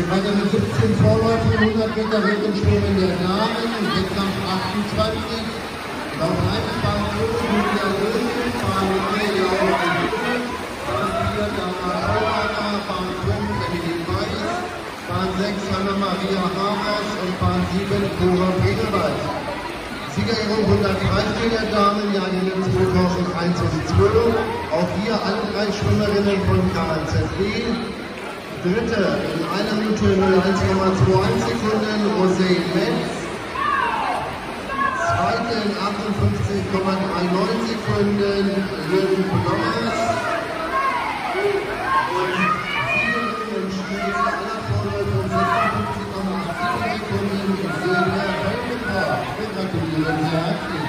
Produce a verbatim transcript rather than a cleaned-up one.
geht weiter mit siebzehn Vorläufen, hundert Meter Rettungsschwimmen der Damen, Wettkampf achtundzwanzig. Auf eins Bahn fünf, Julia Löwen, Bahn drei, Laura Löwen, Bahn vier, Dana Schauaner, Bahn fünf, Emily Weiß, Bahn sechs, Hanna-Maria Hamas und Bahn sieben, Cora Pegelwald. Siegerehrung hundertdreißig Meter Damen, Jahrgänge zweitausendeins und zwölf. Auch hier alle drei Schwimmerinnen von K Z B. Dritte in einer Minute null eins Komma einundzwanzig Sekunden, Rosé Metz. Zweite in achtundfünfzig Komma neununddreißig Sekunden, Jürgen Blommers. Und Siegerin und schnellste aller Vorläufe um sechsundfünfzig Komma achtzig Sekunden, Silvia Hölkenberg. Wir gratulieren sehr herzlich.